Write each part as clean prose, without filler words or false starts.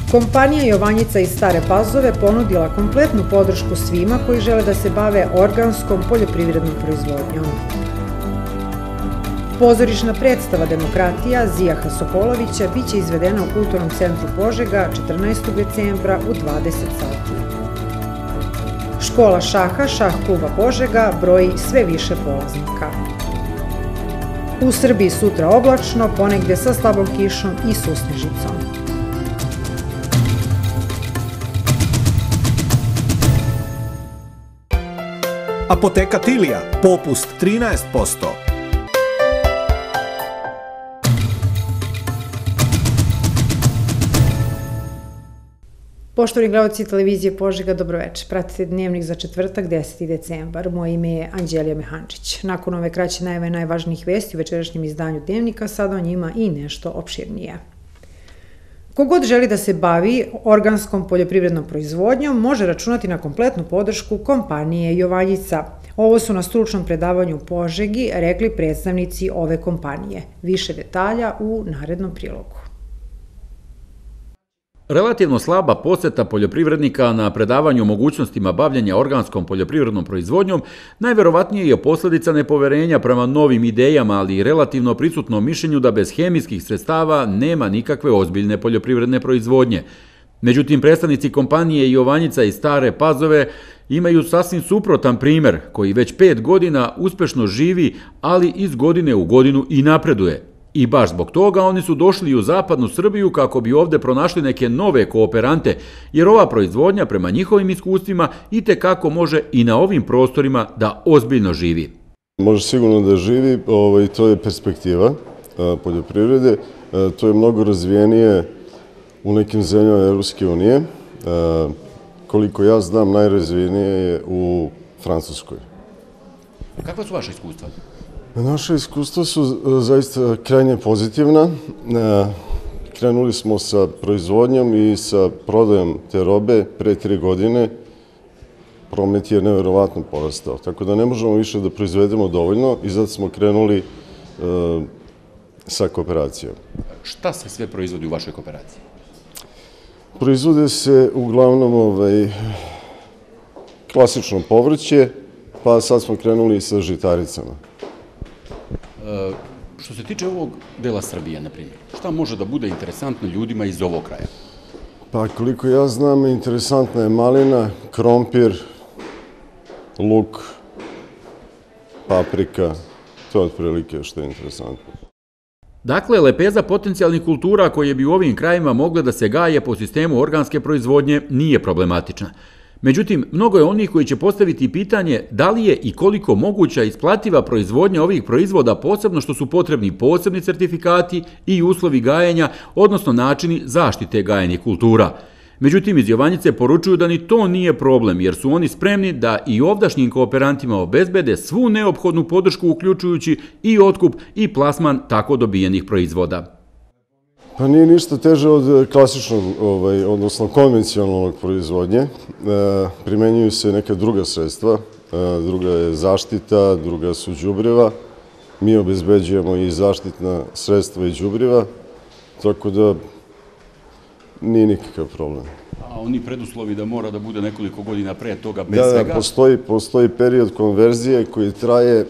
Kompanija Jovanjica iz Stare Pazove ponudila kompletnu podršku svima koji žele da se bave organskom poljoprivrednom proizvodnjom. Pozorišna predstava Demokratija Zijaha Sokolovića biće izvedena u Kulturnom centru Požega 14. decembra u 20 sati. Škola šaha Šah kluba Požega broji sve više polaznika. U Srbiji sutra oblačno, ponegde sa slabom kišom i susnežicom. Apoteka Tilija, popust 13%. Poštovani gledalci televizije Požega, dobroveče. Pratite dnevnik za četvrtak, 10. decembar. Moje ime je Anđelija Mehančić. Nakon ove kraće najave najvažnijih vesti u večerašnjem izdanju dnevnika, sada o njima i nešto opširnije. Kogod želi da se bavi organskom poljoprivrednom proizvodnjom, može računati na kompletnu podršku kompanije Jovanjica. Ovo su na stručnom predavanju u Požegi rekli predstavnici ove kompanije. Više detalja u narednom prilogu. Relativno slaba poseta poljoprivrednika na predavanju o mogućnostima bavljenja organskom poljoprivrednom proizvodnjom najverovatnije je posljedica nepoverenja prema novim idejama, ali i relativno prisutnom mišljenju da bez hemijskih sredstava nema nikakve ozbiljne poljoprivredne proizvodnje. Međutim, predstavnici kompanije Jovanjica iz Stare Pazove imaju sasvim suprotan primer koji već 5 godina uspešno živi, ali iz godine u godinu i napreduje. I baš zbog toga oni su došli u zapadnu Srbiju kako bi ovde pronašli neke nove kooperante, jer ova proizvodnja prema njihovim iskustvima itekako može i na ovim prostorima da ozbiljno živi. Može sigurno da živi, to je perspektiva poljoprivrede, to je mnogo razvijenije u nekim zemljama Evropske unije. Koliko ja znam, najrazvijenije je u Francuskoj. Kakva su vaše iskustva? Naše iskustva su zaista krajnje pozitivna. Krenuli smo sa proizvodnjom i sa prodajom te robe pre 3 godine. Promet je neverovatno porastao, tako da ne možemo više da proizvedemo dovoljno i zato smo krenuli sa kooperacijom. Šta se sve proizvodi u vašoj kooperaciji? Proizvode se uglavnom klasično povrće, pa sad smo krenuli sa žitaricama. Što se tiče ovog dela Srbije, na primjer, šta može da bude interesantno ljudima iz ovog kraja? Pa koliko ja znam, interesantna je malina, krompir, luk, paprika, to je otprilike što je interesantno. Dakle, lepeza potencijalnih kultura koje bi u ovim krajima mogle da se gaje po sistemu organske proizvodnje nije problematična. Međutim, mnogo je onih koji će postaviti pitanje da li je i koliko moguća isplativa proizvodnja ovih proizvoda, posebno što su potrebni posebni sertifikati i uslovi gajenja, odnosno načini zaštite gajenih kultura. Međutim, iz Jovanjice poručuju da ni to nije problem, jer su oni spremni da i ovdašnjim kooperantima obezbede svu neophodnu podršku, uključujući i otkup i plasman tako dobijenih proizvoda. Pa nije ništa teže od klasičnog, odnosno konvencionalnog proizvodnje. Primenjuju se neka druga sredstva, druga je zaštita, druga su đubriva. Mi obezbeđujemo i zaštitna sredstva i đubriva, tako da nije nikakav problem. A oni preduslovi da mora da bude nekoliko godina pre toga bez svega? Da, postoji period konverzije koji traje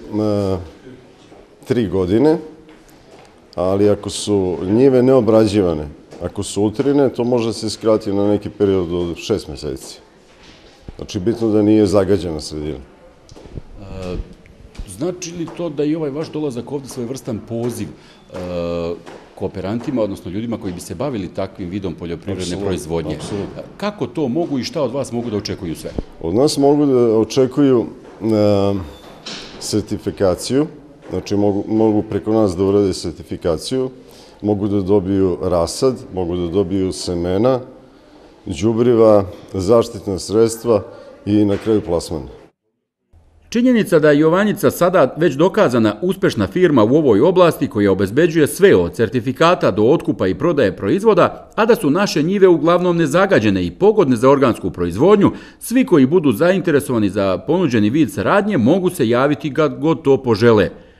3 godine, ali ako su njive neobrađivane, ako su utrine, to može se skratiti na neki period od 6 meseci. Znači, bitno da nije zagađena sredina. Znači li to da i ovaj vaš dolazak ovde svojevrstan poziv kooperantima, odnosno ljudima koji bi se bavili takvim vidom poljoprivredne proizvodnje? Kako to mogu i šta od vas mogu da očekuju sve? Od nas mogu da očekuju sertifikaciju, znači mogu preko nas da urade sertifikaciju, mogu da dobiju rasad, mogu da dobiju semena, đubriva, zaštitna sredstva i na kraju plasman. Činjenica da je Jovanjica sada već dokazana uspešna firma u ovoj oblasti koja obezbeđuje sve od sertifikata do otkupa i prodaje proizvoda, a da su naše njive uglavnom nezagađene i pogodne za organsku proizvodnju, svi koji budu zainteresovani za ponuđeni vid saradnje mogu se javiti kad god to požele.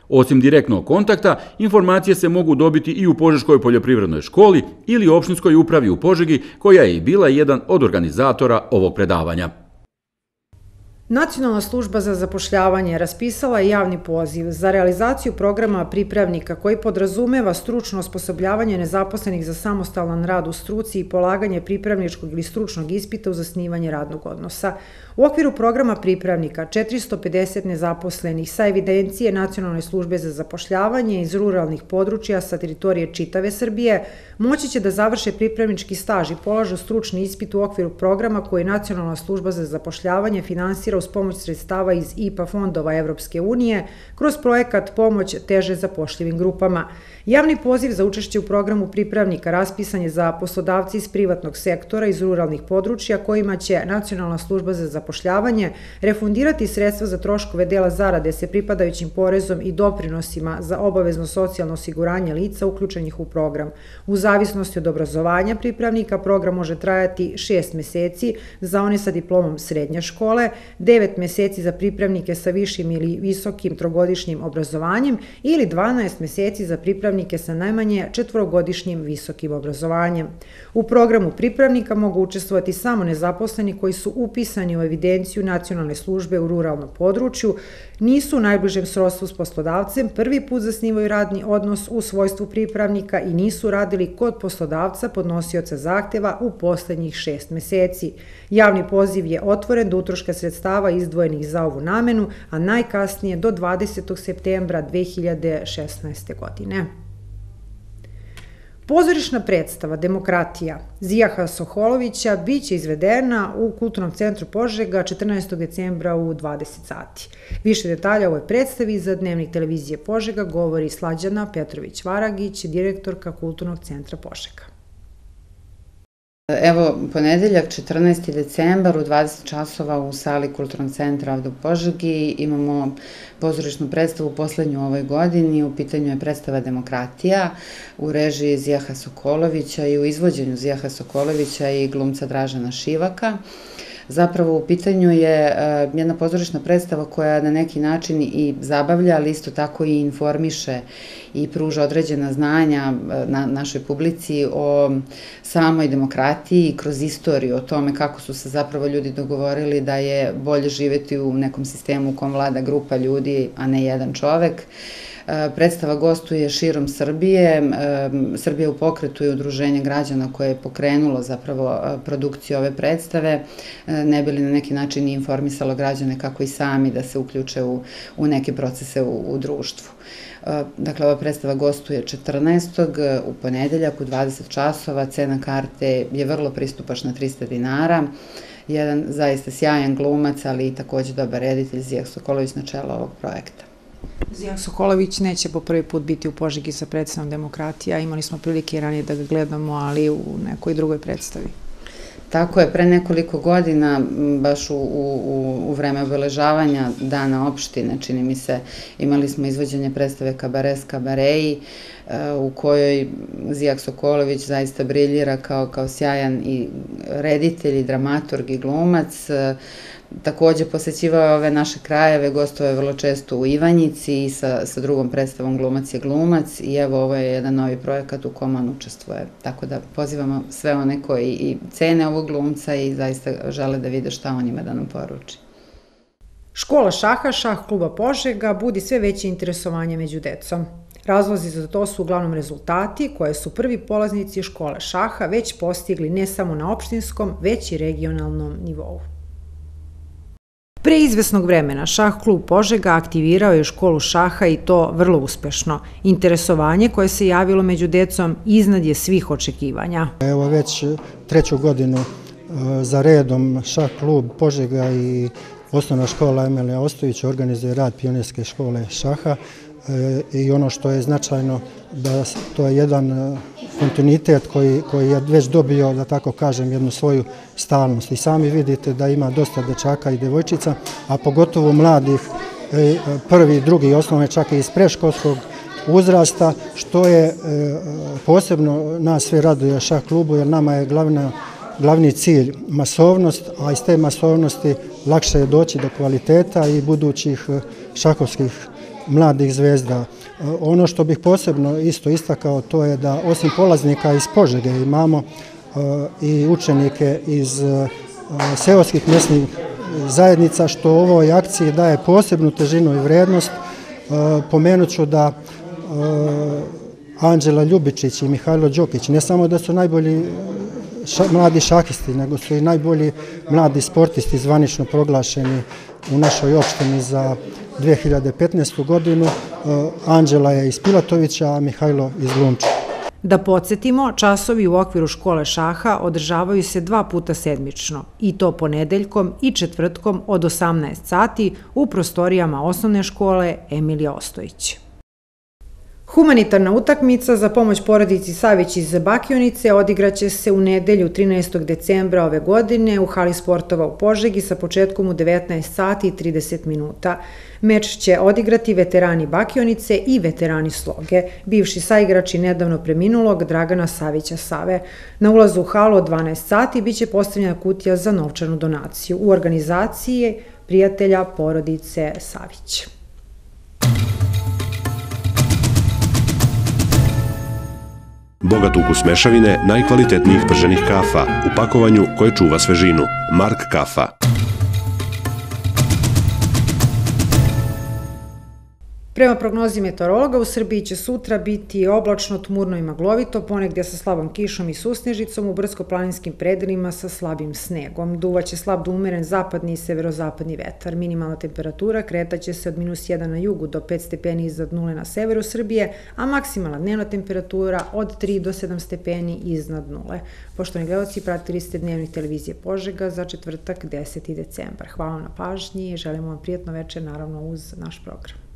Osim direktnog kontakta, informacije se mogu dobiti i u Požeškoj poljoprivrednoj školi ili opštinskoj upravi u Požegi, koja je i bila jedan od organizatora ovog predavanja. Nacionalna služba za zapošljavanje raspisala je javni poziv za realizaciju programa pripravnika koji podrazumeva stručno osposobljavanje nezaposlenih za samostalan rad u struci i polaganje pripravničkog ili stručnog ispita u zasnivanje radnog odnosa. U okviru programa pripravnika 450 nezaposlenih sa evidencije Nacionalne službe za zapošljavanje iz ruralnih područja sa teritorije čitave Srbije moći će da završe pripravnički staž i polažu stručni ispit u okviru programa koji Nacionalna služba za zapošljavanje finansira uz pomoć sredstava iz IPA fondova Evropske unije kroz projekat Pomoć teže zapošljivim grupama. Javni poziv za učešće u programu pripravnika raspisan je za poslodavci iz privatnog sektora iz ruralnih područja kojima će Nacionalna služba za zapošljavanje refundirati sredstva za troškove dela zarade se pripadajućim porezom i doprinosima za obavezno socijalno osiguranje lica uključenih u program. U zavisnosti od obrazovanja pripravnika program može trajati 6 meseci za one sa diplomom srednje škole, 9 meseci za pripravnike sa višim ili visokim trogodišnjim obrazovanjem ili 12 meseci za pripravnike sa najmanje 4-godišnjim visokim obrazovanjem. U programu pripravnika mogu učestvovati samo nezaposleni koji su upisani u evidenciju Nacionalne službe u ruralnom području, nisu u najbližem srodstvu s poslodavcem, prvi put zasnivaju radni odnos u svojstvu pripravnika i nisu radili kod poslodavca podnosioca zahteva u poslednjih 6 meseci. Javni poziv je otvoren do utroška sredstava izdvojenih za ovu namenu, a najkasnije do 20. septembra 2016. godine. Pozorišna predstava Demokratija Zijaha Soholovića biće izvedena u Kulturnom centru Požega 14. decembra u 20 sati. Više detalja o ovoj predstavi za Dnevnik televizije Požega govori Slađana Petrović-Varagić, direktorka Kulturnog centra Požega. Evo, ponedeljak, 14. decembar u 20 časova u sali Kulturnog centra ovde u Požegi imamo pozorišnu predstavu poslednju u ovoj godini. U pitanju je predstava Demokratija u režiji Zijaha Sokolovića i u izvođenju Zijaha Sokolovića i glumca Dražana Šivaka. Zapravo u pitanju je jedna pozorišna predstava koja na neki način i zabavlja, ali isto tako i informiše i pruža određena znanja našoj publici o samoj demokratiji kroz istoriju, o tome kako su se zapravo ljudi dogovorili da je bolje živeti u nekom sistemu u kom vlada grupa ljudi, a ne jedan čovek. Predstava gostuje širom Srbije. Srbija u pokretu je udruženje građana koje je pokrenulo zapravo produkciju ove predstave, ne bi li na neki način informisalo građane kako i sami da se uključe u neke procese u društvu. Dakle, ova predstava gostuje 14. u ponedeljak u 20 časova, cena karte je vrlo pristupačna, 300 dinara. Jedan zaista sjajan glumac, ali i takođe dobar reditelj Zijah Sokolović na čelu ovog projekta. Zijah Sokolović neće po prvi put biti u Požegi sa predstavom Demokratija. Imali smo prilike ranije da ga gledamo, ali u nekoj drugoj predstavi. Tako je, pre nekoliko godina, baš u vreme obeležavanja Dana opštine, čini mi se, imali smo izvođenje predstave Kabares Kabareji, u kojoj Zijah Sokolović zaista briljira kao sjajan i reditelj i dramaturg i glumac. Takođe posećivao je ove naše krajeve, gostovao je vrlo često u Ivanjici i sa drugom predstavom Glumac je glumac i evo ovo je jedan novi projekat u kom on učestvuje. Tako da pozivamo sve one koji i cene ovog glumca i zaista žele da vide šta on ima da nam poruči. Škola šaha, šah kluba Požega budi sve veće interesovanje među decom. Razlozi za to su uglavnom rezultati koje su prvi polaznici škole šaha već postigli ne samo na opštinskom, već i regionalnom nivou. Pre izvesnog vremena šah klub Požega aktivirao je školu šaha i to vrlo uspešno. Interesovanje koje se javilo među decom iznad je svih očekivanja. Evo već 3. godinu za redom šah klub Požega i osnovna škola Emilija Ostojić organizuje rad pionirske škole šaha i ono što je značajno da to je jedan kontinuitet koji je već dobio, da tako kažem, jednu svoju stalnost. I sami vidite da ima dosta dečaka i devojčica, a pogotovo mladih, prvi, drugi, osnovne, čak i iz predškolskog uzrasta, što je posebno nas sve raduje šah klubu, jer nama je glavni cilj masovnost, a iz te masovnosti lakše je doći do kvaliteta i budućih šahovskih mladih zvezda. Ono što bih posebno isto istakao, to je da osim polaznika iz Požege imamo i učenike iz seoskih mjesnih zajednica, što ovoj akciji daje posebnu težinu i vrednost. Pomenut ću da Anđela Ljubičić i Mihajlo Đokić ne samo da su najbolji mladi šahisti, nego su i najbolji mladi sportisti zvanično proglašeni u našoj opštini za 2015. godinu. Anđela je iz Pilatovića, a Mihajlo iz Glumča. Da podsjetimo, časovi u okviru škole šaha održavaju se 2 puta sedmično, i to ponedeljkom i četvrtkom od 18 sati u prostorijama osnovne škole Emilija Ostojić. Humanitarna utakmica za pomoć porodici Savić iz Bakionice odigraće se u nedelju 13. decembra ove godine u hali sportova u Požegi sa početkom u 19 sati i 30 minuta. Meč će odigrati veterani Bakionice i veterani Sloge, bivši saigrači nedavno preminulog Dragana Savića Save. Na ulazu u halu od 12 sati biće postavljena kutija za novčanu donaciju u organizaciji prijatelja porodice Savić. Bogat ukus mešavine najkvalitetnijih prženih kafa u pakovanju koje čuva svežinu. Mark kafa. Prema prognozi meteorologa, u Srbiji će sutra biti oblačno, tmurno i maglovito, ponegdje sa slabom kišom i susnežicom, u brdsko-planinskim predelima sa slabim snegom. Duvaće slab do umeren zapadni i severozapadni vetar. Minimalna temperatura kretaće se od -1 na jugu do 5 stepeni iznad nule na severu Srbije, a maksimalna dnevna temperatura od 3 do 7 stepeni iznad nule. Poštovani gledalci, pratili ste Dnevnik televizije Požega za četvrtak 10. decembar. Hvala vam na pažnji i želimo vam prijatno večer, naravno uz naš program.